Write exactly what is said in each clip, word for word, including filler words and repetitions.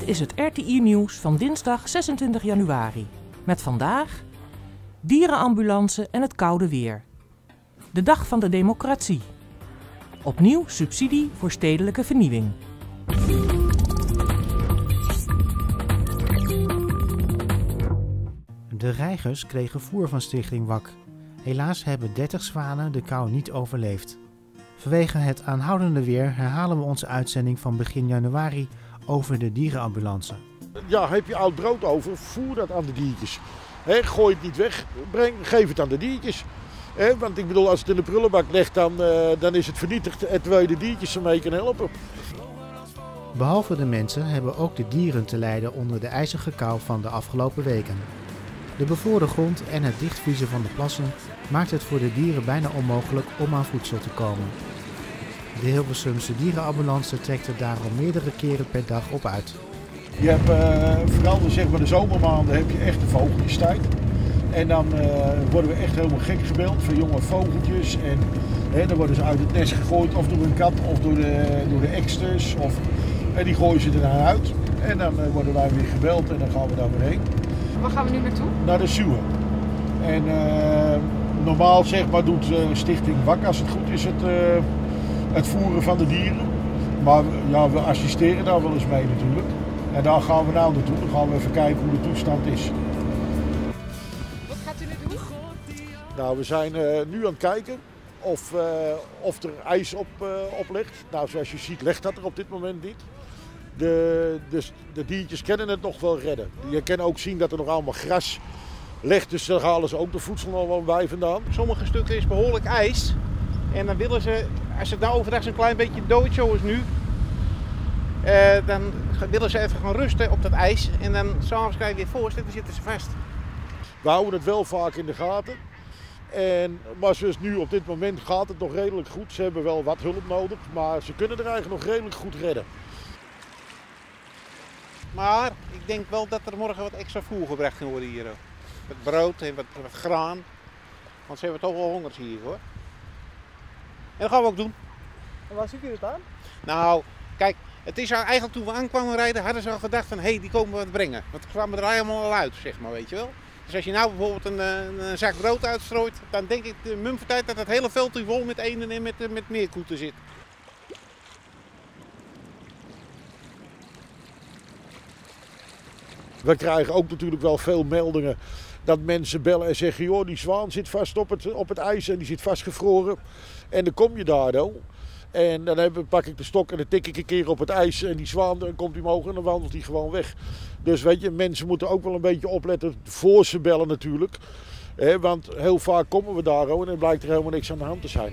Dit is het R T I-nieuws van dinsdag zesentwintig januari. Met vandaag dierenambulance en het koude weer. De dag van de democratie. Opnieuw subsidie voor stedelijke vernieuwing. De reigers kregen voer van Stichting W A C. Helaas hebben dertig zwanen de kou niet overleefd. Vanwege het aanhoudende weer herhalen we onze uitzending van begin januari over de dierenambulance. Ja, heb je oud brood over, voer dat aan de diertjes. He, gooi het niet weg, breng, geef het aan de diertjes. He, want ik bedoel, als het in de prullenbak ligt, dan, uh, dan is het vernietigd en terwijl je de diertjes ermee kan helpen. Behalve de mensen hebben ook de dieren te lijden onder de ijzige kou van de afgelopen weken. De bevroren grond en het dichtvriezen van de plassen maakt het voor de dieren bijna onmogelijk om aan voedsel te komen. De Hilversumse dierenambulance trekt er daarom meerdere keren per dag op uit. Je hebt uh, vooral zeg maar, de zomermaanden heb je echt de vogeltjestijd. En dan uh, worden we echt helemaal gek gebeld van jonge vogeltjes. En hè, dan worden ze uit het nest gegooid of door een kat of door de, door de eksters. Of, en die gooien ze er dan uit. En dan uh, worden wij weer gebeld en dan gaan we daar weer heen. Waar gaan we nu naartoe? Naar de Suwe. En uh, normaal zeg maar doet uh, Stichting W A C, als het goed is, het, uh, het voeren van de dieren. Maar ja, we assisteren daar wel eens mee natuurlijk. En daar gaan we nou naartoe. Dan gaan we even kijken hoe de toestand is. Wat gaat u nu doen? Nou, we zijn uh, nu aan het kijken of, uh, of er ijs op, uh, op ligt. Nou, zoals je ziet ligt dat er op dit moment niet. De, de, de diertjes kunnen het nog wel redden. Je kan ook zien dat er nog allemaal gras ligt, dus daar halen ze ook de voedsel nog wel bij vandaan. Sommige stukken is behoorlijk ijs. En dan willen ze, als het nou overdag zo'n klein beetje dood zoals nu, uh, dan willen ze even gaan rusten op dat ijs. En dan s'avonds krijg je weer voorst en dan zitten ze vast. We houden het wel vaak in de gaten. En, maar zoals nu op dit moment gaat het nog redelijk goed. Ze hebben wel wat hulp nodig, maar ze kunnen er eigenlijk nog redelijk goed redden. Maar ik denk wel dat er morgen wat extra voer gebracht kan worden hier. Met brood en wat, wat graan. Want ze hebben toch wel hongers hier hoor. En dat gaan we ook doen. En waar ziet u het aan? Nou, kijk, het is eigenlijk toen we aankwamen rijden, hadden ze al gedacht van hé, hey, die komen wat brengen. Want er kwamen er helemaal al uit, zeg maar, weet je wel. Dus als je nou bijvoorbeeld een, een zak brood uitstrooit, dan denk ik de mum voor tijd dat het hele veld hier vol met eenden en met, met meerkoeten zit. We krijgen ook natuurlijk wel veel meldingen dat mensen bellen en zeggen, joh, die zwaan zit vast op het, op het ijs en die zit vastgevroren. En dan kom je daar dan. En dan heb, pak ik de stok en dan tik ik een keer op het ijs en die zwaan, dan komt hij omhoog en dan wandelt hij gewoon weg. Dus weet je, mensen moeten ook wel een beetje opletten voor ze bellen natuurlijk. He, want heel vaak komen we daar en dan blijkt er helemaal niks aan de hand te zijn.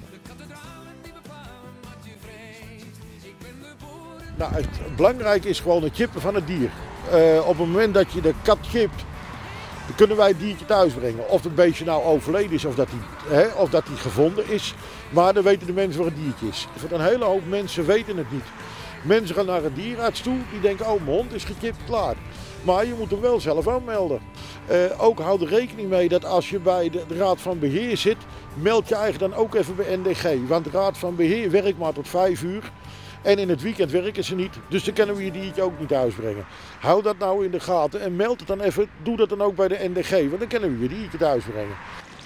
Nou, het belangrijke is gewoon het chippen van het dier. Uh, op het moment dat je de kat chipt, dan kunnen wij het diertje thuis brengen. Of het beestje nou overleden is of dat hij, hè, of dat hij gevonden is. Maar dan weten de mensen waar het diertje is. Voor een hele hoop mensen weten het niet. Mensen gaan naar een dierenarts toe, die denken, oh mijn hond is gechipt, klaar. Maar je moet hem wel zelf aanmelden. Uh, ook houd er rekening mee dat als je bij de, de Raad van Beheer zit, meld je eigen dan ook even bij N D G. Want de Raad van Beheer werkt maar tot vijf uur. En in het weekend werken ze niet, dus dan kunnen we je diertje ook niet thuisbrengen. Hou dat nou in de gaten en meld het dan even. Doe dat dan ook bij de N D G, want dan kunnen we je diertje thuisbrengen.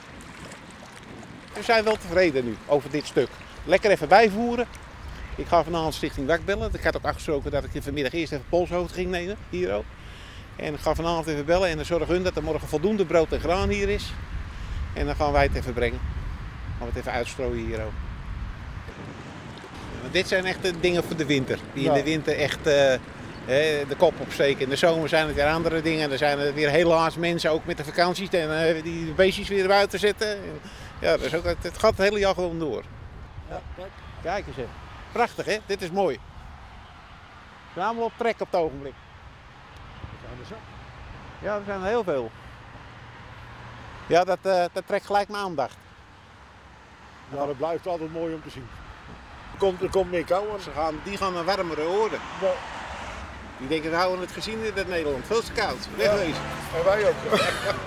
We zijn wel tevreden nu over dit stuk. Lekker even bijvoeren. Ik ga vanavond Stichting W A C bellen. Ik had ook afgesproken dat ik vanmiddag eerst even polshoogte ging nemen, hier ook. En ik ga vanavond even bellen en dan zorgen hun dat er morgen voldoende brood en graan hier is. En dan gaan wij het even brengen. Dan gaan we het even uitstrooien hier ook. Dit zijn echt de dingen voor de winter. Die in de winter echt uh, de kop opsteken. In de zomer zijn het weer andere dingen. Er zijn er weer helaas mensen, ook met de vakanties, en, uh, die de beestjes weer buiten zetten. Ja, dus ook, het gaat het hele jaar gewoon door. Ja, kijk. Kijk eens even. Prachtig hè, dit is mooi. We zijn allemaal op trek op het ogenblik. Zijn er zo? Ja, er zijn er heel veel. Ja, dat, uh, dat trekt gelijk mijn aandacht. Ja, dat blijft altijd mooi om te zien. Er komt, er komt meer kou aan. Ze gaan, die gaan naar warmere oorden. Ja. Die denken, we houden het gezien in Nederland. Veel te koud. Wegwezen. Ja, en wij ook.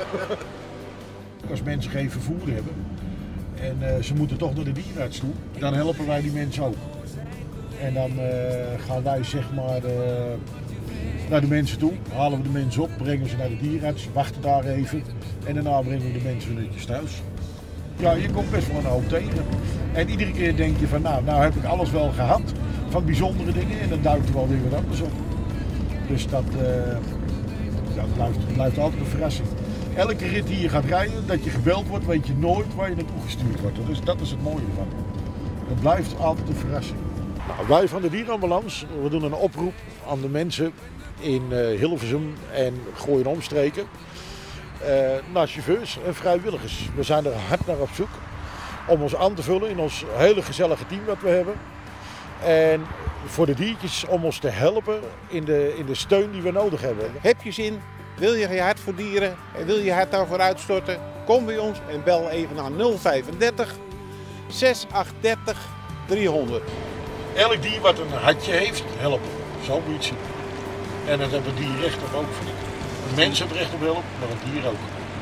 Als mensen geen vervoer hebben en uh, ze moeten toch naar de dierenarts toe, dan helpen wij die mensen ook. En dan uh, gaan wij zeg maar uh, naar de mensen toe. Halen we de mensen op, brengen ze naar de dierenarts, wachten daar even. En daarna brengen we de mensen weer netjes thuis. Ja, je komt best wel een hoop tegen. En iedere keer denk je van, nou, nou heb ik alles wel gehad van bijzondere dingen. En dan duikt er wel weer wat anders op. Dus dat, uh, ja, dat blijft, dat blijft altijd een verrassing. Elke rit die je gaat rijden, dat je gebeld wordt, weet je nooit waar je naartoe gestuurd wordt. Dus dat is het mooie ervan. Het blijft altijd een verrassing. Nou, wij van de dierenambulance, we doen een oproep aan de mensen in uh, Hilversum en Gooi en omstreken. Uh, naar chauffeurs en vrijwilligers. We zijn er hard naar op zoek om ons aan te vullen in ons hele gezellige team dat we hebben. En voor de diertjes om ons te helpen in de, in de steun die we nodig hebben. Heb je zin? Wil je je hart voor dieren en wil je je hart daarvoor uitstorten? Kom bij ons en bel even naar nul vijfendertig, zeshonderdachtendertig, driehonderd. Elk dier wat een hartje heeft, helpen. Zo moet je het zien. En dat hebben dieren recht op ook, vind ik. Een mens heeft recht op hulp, maar een dier ook.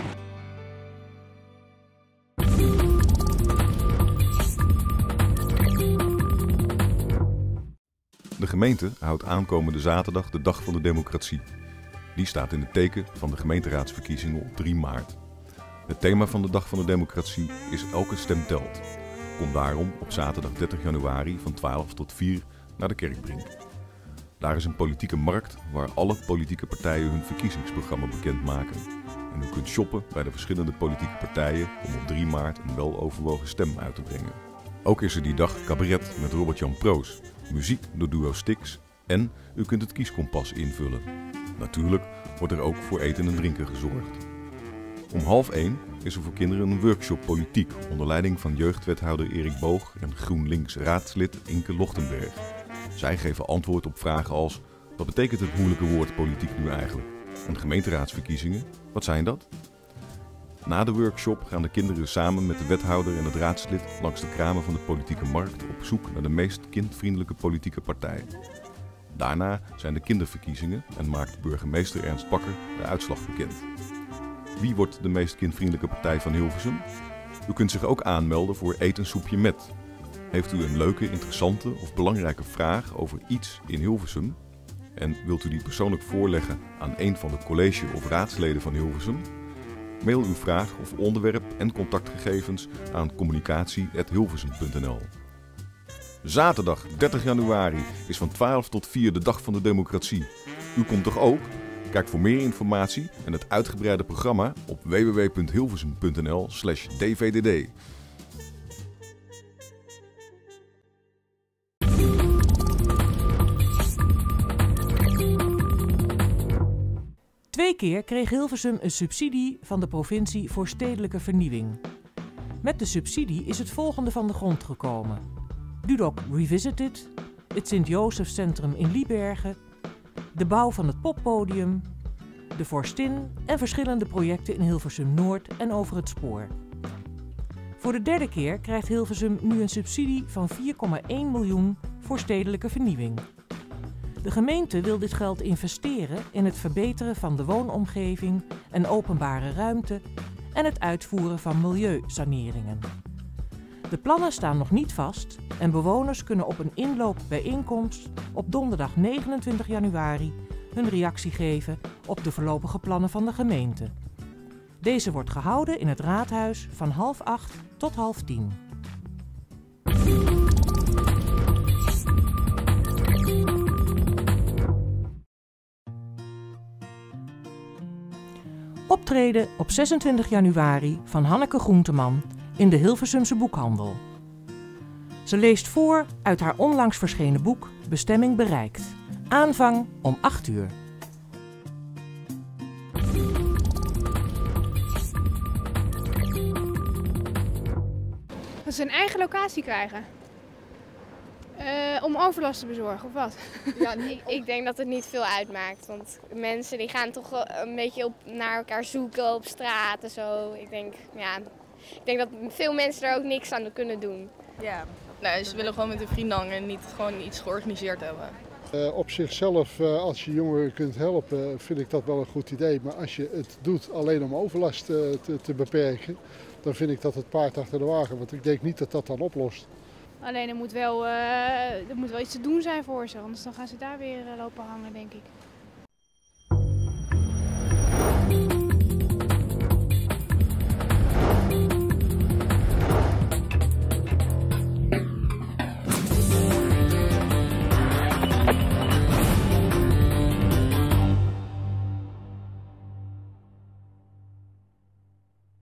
De gemeente houdt aankomende zaterdag de Dag van de Democratie. Die staat in het teken van de gemeenteraadsverkiezingen op drie maart. Het thema van de Dag van de Democratie is Elke stem telt. Kom daarom op zaterdag dertig januari van twaalf tot vier naar de Kerkbrink. Daar is een politieke markt waar alle politieke partijen hun verkiezingsprogramma bekendmaken. En u kunt shoppen bij de verschillende politieke partijen om op drie maart een weloverwogen stem uit te brengen. Ook is er die dag cabaret met Robert-Jan Proos, muziek door Duo Stix en u kunt het kieskompas invullen. Natuurlijk wordt er ook voor eten en drinken gezorgd. Om half één is er voor kinderen een workshop politiek onder leiding van jeugdwethouder Erik Boog en GroenLinks raadslid Inke Lochtenberg. Zij geven antwoord op vragen als: wat betekent het moeilijke woord politiek nu eigenlijk? En gemeenteraadsverkiezingen, wat zijn dat? Na de workshop gaan de kinderen samen met de wethouder en het raadslid langs de kramen van de politieke markt op zoek naar de meest kindvriendelijke politieke partij. Daarna zijn de kinderverkiezingen en maakt burgemeester Ernst Bakker de uitslag bekend. Wie wordt de meest kindvriendelijke partij van Hilversum? U kunt zich ook aanmelden voor Eet een soepje met. Heeft u een leuke, interessante of belangrijke vraag over iets in Hilversum? En wilt u die persoonlijk voorleggen aan een van de college- of raadsleden van Hilversum? Mail uw vraag of onderwerp en contactgegevens aan communicatie apenstaartje hilversum punt n l. Zaterdag dertig januari is van twaalf tot vier de Dag van de Democratie. U komt toch ook? Kijk voor meer informatie en het uitgebreide programma op w w w punt hilversum punt n l slash d v d d. Twee keer kreeg Hilversum een subsidie van de provincie voor stedelijke vernieuwing. Met de subsidie is het volgende van de grond gekomen: Dudok Revisited, het Sint-Josefscentrum in Liebergen, de bouw van het poppodium, de Vorstin en verschillende projecten in Hilversum Noord en over het spoor. Voor de derde keer krijgt Hilversum nu een subsidie van vier komma één miljoen voor stedelijke vernieuwing. De gemeente wil dit geld investeren in het verbeteren van de woonomgeving en openbare ruimte en het uitvoeren van milieusaneringen. De plannen staan nog niet vast en bewoners kunnen op een inloopbijeenkomst op donderdag negenentwintig januari hun reactie geven op de voorlopige plannen van de gemeente. Deze wordt gehouden in het raadhuis van half acht tot half tien. Optreden op zesentwintig januari van Hanneke Groenteman in de Hilversumse boekhandel. Ze leest voor uit haar onlangs verschenen boek Bestemming bereikt. Aanvang om acht uur. Dat ze een eigen locatie krijgen. Uh, om overlast te bezorgen, of wat? Ja, ik, ik denk dat het niet veel uitmaakt. Want mensen die gaan toch een beetje op, naar elkaar zoeken op straat en zo. Ik denk, ja, ik denk dat veel mensen er ook niks aan kunnen doen. Ja, nou, ze willen gewoon met hun vrienden hangen en niet gewoon iets georganiseerd hebben. Uh, op zichzelf, uh, als je jongeren kunt helpen, vind ik dat wel een goed idee. Maar als je het doet alleen om overlast uh, te, te beperken, dan vind ik dat het paard achter de wagen. Want ik denk niet dat dat dan oplost. Alleen er moet wel, uh, er moet wel iets te doen zijn voor ze, anders dan gaan ze daar weer uh, lopen hangen, denk ik.